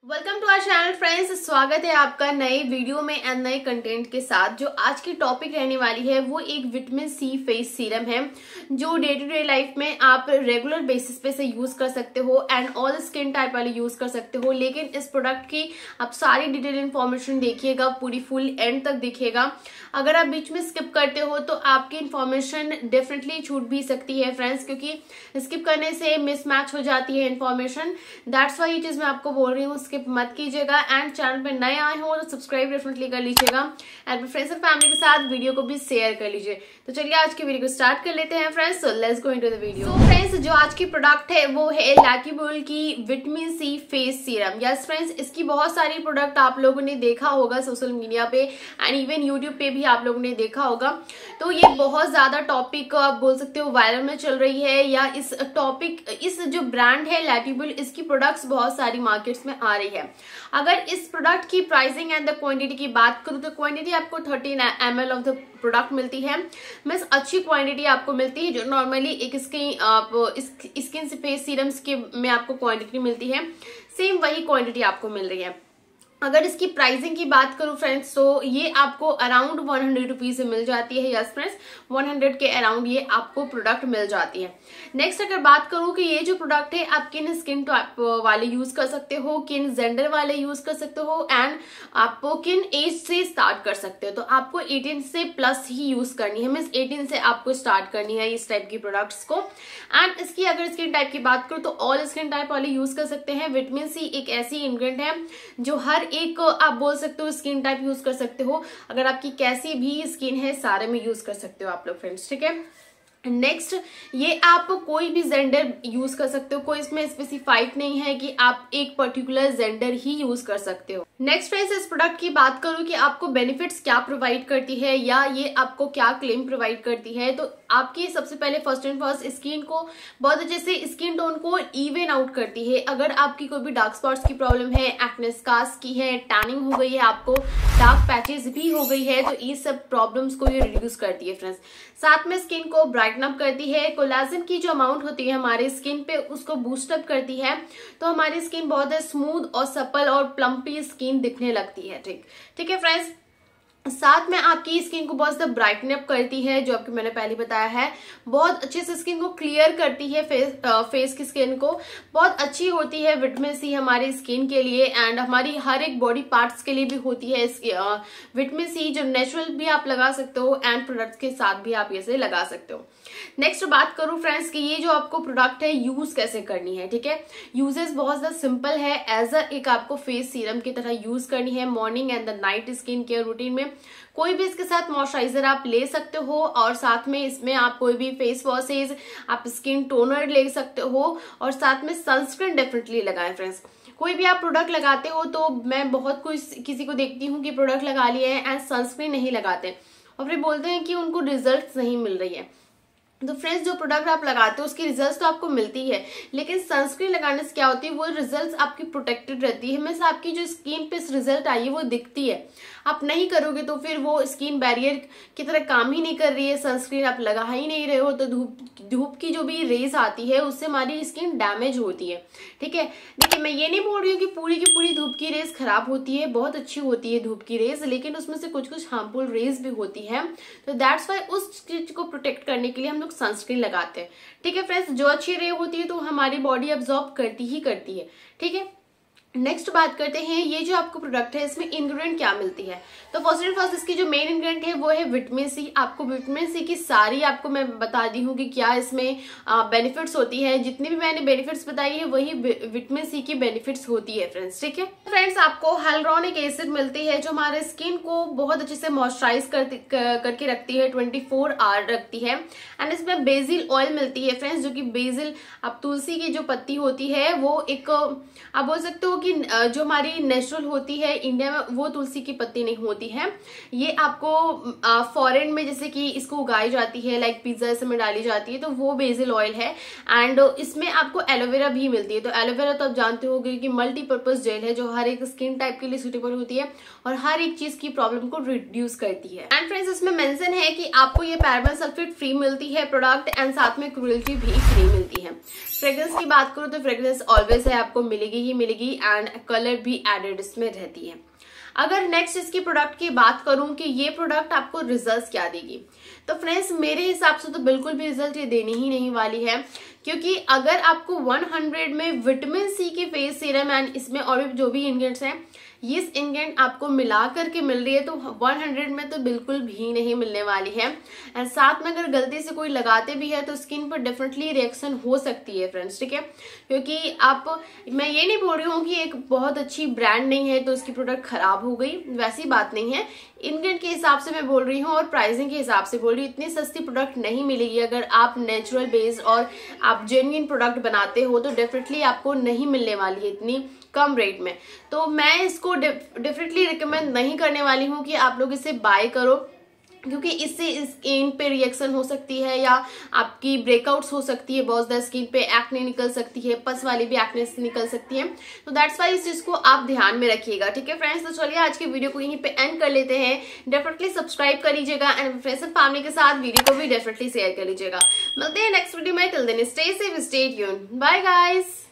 Welcome to our channel friends. स्वागत है आपका नए वीडियो में एंड नए कंटेंट के साथ। जो आज की टॉपिक रहने वाली है वो एक विटामिन सी फेस सीरम है जो डे टू डे लाइफ में आप रेगुलर बेसिस पे से यूज कर सकते हो एंड ऑल स्किन टाइप वाले यूज कर सकते हो। लेकिन इस प्रोडक्ट की आप सारी डिटेल इन्फॉर्मेशन देखिएगा, पूरी फुल एंड तक देखिएगा। अगर आप बीच में स्किप करते हो तो आपकी इन्फॉर्मेशन डेफिनेटली छूट भी सकती है फ्रेंड्स, क्योंकि स्किप करने से मिसमैच हो जाती है इन्फॉर्मेशन। दैट्स वाई ये चीज मैं आपको बोल रही हूँ, स्किप मत कीजिएगा। एंड चैनल पे नए आए हो तो सब्सक्राइब डेफिनेटली कर लीजिएगा एंड अपने फ्रेंड्स और फैमिली के साथ वीडियो को भी शेयर कर लीजिए। तो चलिए आज की वीडियो को स्टार्ट कर लेते हैं friends. So let's go into the video. तो फ्रेंड्स जो आज की प्रोडक्ट है वो है लकी बुल की vitamin C face serum. Yes friends, इसकी बहुत सारी प्रोडक्ट आप लोगों ने देखा होगा सोशल मीडिया पे एंड इवन यूट्यूब पे भी आप लोगों ने देखा होगा। तो ये बहुत ज्यादा टॉपिक आप बोल सकते हो वायरल में चल रही है, या इस जो ब्रांड है लकी बुल, इसकी प्रोडक्ट्स बहुत सारी मार्केट्स में आ रही है। अगर इस प्रोडक्ट की प्राइसिंग एंड द क्वांटिटी की बात करूं तो क्वांटिटी आपको 13 ml ऑफ द प्रोडक्ट मिलती है। मीन्स अच्छी क्वांटिटी आपको मिलती है जो नॉर्मली एक स्किन फेस सीरम्स के में आपको क्वांटिटी मिलती है, सेम वही क्वांटिटी आपको मिल रही है। अगर इसकी प्राइसिंग की बात करूं फ्रेंड्स तो ये आपको अराउंड 100 रुपीज से मिल जाती है। यस फ्रेंड्स, 100 के अराउंड ये आपको प्रोडक्ट मिल जाती है। नेक्स्ट अगर बात करूं कि ये जो प्रोडक्ट है आप किन स्किन टाइप वाले यूज कर सकते हो, किन जेंडर वाले यूज कर सकते हो एंड आपको किन एज से स्टार्ट कर सकते हो। तो आपको 18 से प्लस ही यूज करनी है, मीन्स 18 से आपको स्टार्ट करनी है इस टाइप की प्रोडक्ट्स को। एंड इसकी अगर स्किन टाइप की बात करूं तो ऑल स्किन टाइप वाले यूज कर सकते हैं। विटामिन सी एक ऐसी इंग्रेडिएंट है जो हर एक आप बोल सकते हो स्किन टाइप यूज कर सकते हो। अगर आपकी कैसी भी स्किन है सारे में यूज कर सकते हो आप लोग फ्रेंड्स, ठीक है। नेक्स्ट ये आप कोई भी जेंडर यूज कर सकते हो, कोई इसमें स्पेसिफाइड नहीं है कि आप एक पर्टिकुलर जेंडर ही यूज कर सकते हो। नेक्स्ट फ्रेंड्स इस प्रोडक्ट की बात करूं कि आपको बेनिफिट्स क्या प्रोवाइड करती है या ये आपको क्या क्लेम प्रोवाइड करती है। तो आपकी सबसे पहले फर्स्ट एंड फर्स्ट स्किन को बहुत अच्छे से स्किन टोन को इवन आउट करती है। अगर आपकी कोई भी डार्क स्पॉट्स की प्रॉब्लम है, एक्ने स्कार्स की है, टैनिंग हो गई है, आपको डार्क पैचेस भी हो गई है, तो ये सब प्रॉब्लम्स को ये रिड्यूस करती है फ्रेंड्स। साथ में स्किन को ब्राइटन अप करती है। कोलाजन की जो अमाउंट होती है हमारे स्किन पे उसको बूस्ट अप करती है, तो हमारी स्किन बहुत स्मूथ और सपल और प्लम्पी स्किन दिखने लगती है। ठीक है फ्रेंड्स। साथ में आपकी स्किन को बहुत ज़्यादा ब्राइटन अप करती है, जो आपको मैंने पहले बताया है। बहुत अच्छे से स्किन को क्लियर करती है, फेस की स्किन को बहुत अच्छी होती है। विटामिन सी हमारी स्किन के लिए एंड हमारी हर एक बॉडी पार्ट्स के लिए भी होती है। विटामिन सी जो नेचुरल भी आप लगा सकते हो एंड प्रोडक्ट्स के साथ भी आप इसे लगा सकते हो। नेक्स्ट बात करूं फ्रेंड्स कि ये जो आपको प्रोडक्ट है यूज कैसे करनी है, ठीक है। यूजेस बहुत ज्यादा सिंपल है, एज एक आपको फेस सीरम की तरह यूज करनी है morning and the night skin care routine में। कोई भी इसके साथ मॉइस्चराइजर आप ले सकते हो और साथ में इसमें आप कोई भी फेस वॉशेज, आप स्किन टोनर ले सकते हो और साथ में सनस्क्रीन डेफिनेटली लगाएं फ्रेंड्स। कोई भी आप प्रोडक्ट लगाते हो तो मैं बहुत किसी को देखती हूँ कि प्रोडक्ट लगा लिए हैं एंड सनस्क्रीन नहीं लगाते और फिर बोलते हैं कि उनको रिजल्ट नहीं मिल रही है। तो फ्रेंड्स जो प्रोडक्ट आप लगाते हो उसकी रिजल्ट्स तो आपको मिलती है, लेकिन सनस्क्रीन लगाने से क्या होती है, वो रिजल्ट्स आपकी प्रोटेक्टेड रहती है। मीन्स आपकी जो स्किन पे रिजल्ट आई है वो दिखती है। आप नहीं करोगे तो फिर वो स्किन बैरियर की तरह काम ही नहीं कर रही है, सनस्क्रीन आप लगा ही नहीं रहे हो, तो धूप की जो भी रेज आती है उससे हमारी स्किन डैमेज होती है। ठीक है, देखिए मैं ये नहीं बोल रही हूँ कि पूरी की पूरी धूप की रेज खराब होती है, बहुत अच्छी होती है धूप की रेज, लेकिन उसमें से कुछ हार्मफुल रेज भी होती है। तो दैट्स वाई उस चीज को प्रोटेक्ट करने के लिए हम लोग सनस्क्रीन लगाते हैं। ठीक है फ्रेंड्स, जो अच्छी रे होती है तो हमारी बॉडी अब्सॉर्ब करती ही करती है। ठीक है, नेक्स्ट बात करते हैं ये जो आपको प्रोडक्ट है इसमें इंग्रेडिएंट क्या मिलती है। तो फर्स्ट एंड फर्स्ट इसकी जो मेन इंग्रेडिएंट है वो है विटामिन सी। आपको विटामिन सी की सारी आपको मैं बता दी हूँ कि क्या इसमें बेनिफिट्स होती है। जितनी भी मैंने बेनिफिट्स बताई है वही विटामिन सी की बेनिफिट्स होती है फ्रेंड्स। ठीक है फ्रेंड्स, आपको हाइलुरोनिक एसिड मिलती है जो हमारे स्किन को बहुत अच्छे से मॉइस्चराइज करके रखती है, 24 आवर रखती है। एंड इसमें बेसिल ऑयल मिलती है फ्रेंड्स, जो कि बेसिल आप तुलसी की जो पत्ती होती है वो एक आप बोल सकते हो कि जो हमारी नेचुरल होती है इंडिया में वो तुलसी की पत्ती नहीं होती है। ये आपको फॉरेन में जैसे कि इसको उगाई जाती है, लाइक पिज्जा इसमें डाली जाती है, तो वो बेसिल ऑयल है। एंड इसमें आपको एलोवेरा भी मिलती है। तो एलोवेरा तो आप जानते हो कि मल्टीपर्पज जेल है जो हर एक स्किन टाइप के लिए सुटेबल होती है और हर एक चीज की प्रॉब्लम को रिड्यूस करती है। एंड फ्रेंड्स इसमें मेंशन है कि आपको ये पैराबेन सल्फेट फ्री मिलती है प्रोडक्ट एंड साथ में क्रुएल्टी भी फ्री मिलती है। फ्रेग्रेंस की बात करूँ तो फ्रेग्रेंस ऑलवेज है, आपको मिलेगी ही मिलेगी, एंड कलर भी एडेड इसमें रहती है। अगर नेक्स्ट इसकी प्रोडक्ट की बात करूं कि ये प्रोडक्ट आपको रिजल्ट्स क्या देगी, तो फ्रेंड्स मेरे हिसाब से तो बिल्कुल भी रिजल्ट ये देनी ही नहीं वाली है, क्योंकि अगर आपको 100 में विटामिन सी की फेस सीरम एंड इसमें और भी जो भी इंग्रेडिएंट्स हैं, ये इंग्रेडिएंट आपको मिला करके मिल रही है, तो 100 में तो बिल्कुल भी नहीं मिलने वाली है। एंड साथ में अगर गलती से कोई लगाते भी है तो स्किन पर डेफिनेटली रिएक्शन हो सकती है फ्रेंड्स, ठीक है। क्योंकि मैं ये नहीं बोल रही हूँ कि एक बहुत अच्छी ब्रांड नहीं है तो उसकी प्रोडक्ट खराब हो गई, वैसी बात नहीं है। इंग्रेडिएंट के हिसाब से मैं बोल रही हूँ और प्राइसिंग के हिसाब से बोल रही हूँ। इतनी सस्ती प्रोडक्ट नहीं मिलेगी। अगर आप नेचुरल बेस्ड और आप जेन्युइन प्रोडक्ट बनाते हो तो डेफिनेटली आपको नहीं मिलने वाली है इतनी कम रेट में। तो मैं इसको डेफिनेटली रिकमेंड नहीं करने वाली हूँ कि आप लोग इसे बाय करो, क्योंकि इससे स्किन पे रिएक्शन हो सकती है या आपकी ब्रेकआउट्स हो सकती है, बहुत ज्यादा स्किन पे एक्ने निकल सकती है, पस वाली भी एक्ने निकल सकती है। तो दैट्स वाई इस चीज को आप ध्यान में रखिएगा, ठीक है फ्रेंड्स। तो चलिए आज की वीडियो को यहीं पे एंड कर लेते हैं। डेफिनेटली सब्सक्राइब कर लीजिएगा एंड फ्रेंड्स एंड फैमिली के साथ वीडियो को भी डेफिनेटली शेयर कर लीजिएगा। मिलते हैं नेक्स्ट वीडियो में। Till then stay safe, stay tuned, bye guys.